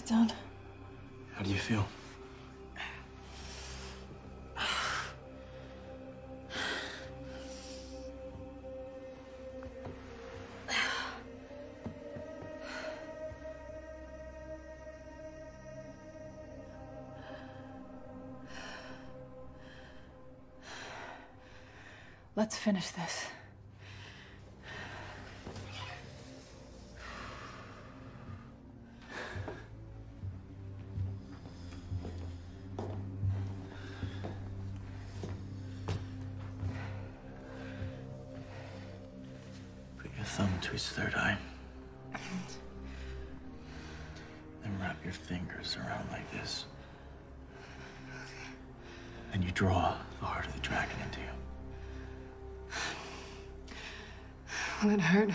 Sit down. How do you feel? Let's finish this. Put your thumb to his third eye. Then wrap your fingers around like this. And you draw the heart of the dragon into you. Will it hurt?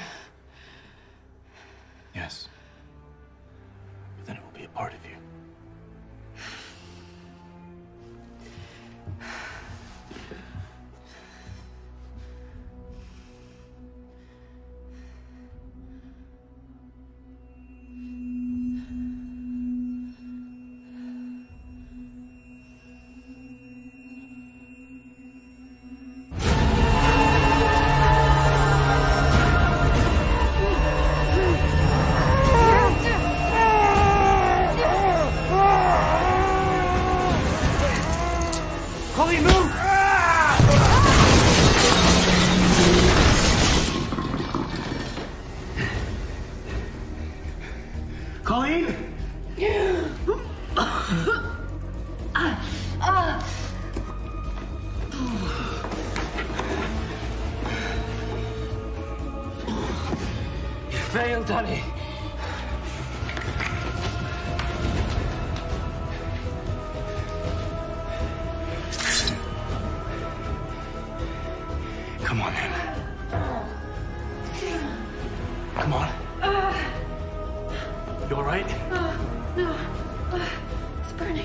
Yes. But then it will be a part of you. Colleen, move! Colleen? You failed, Danny. Come on, man. Come on. You all right? No. It's burning.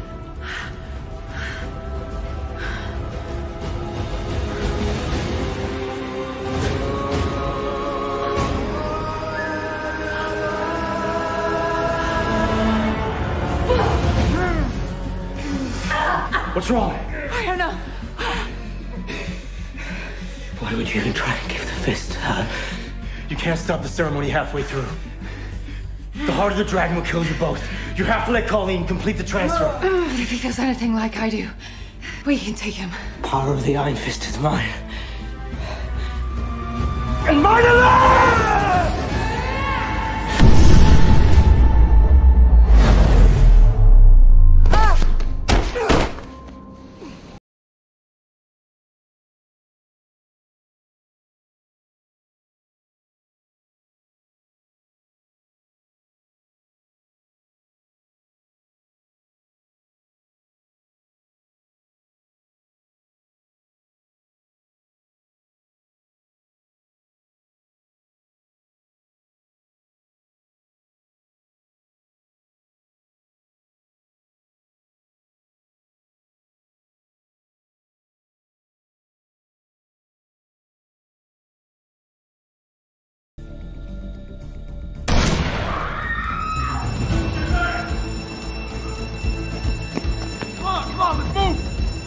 What's wrong? I don't know. Why would you even try and give the fist to her? You can't stop the ceremony halfway through. The heart of the dragon will kill you both. You have to let Colleen complete the transfer. But if he feels anything like I do, we can take him. Power of the Iron Fist is mine. And mine alone! Come on, let's move!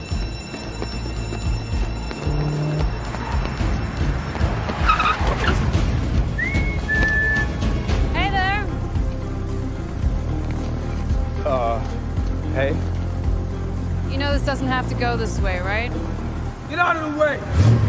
Hey there. Hey? You know this doesn't have to go this way, right? Get out of the way!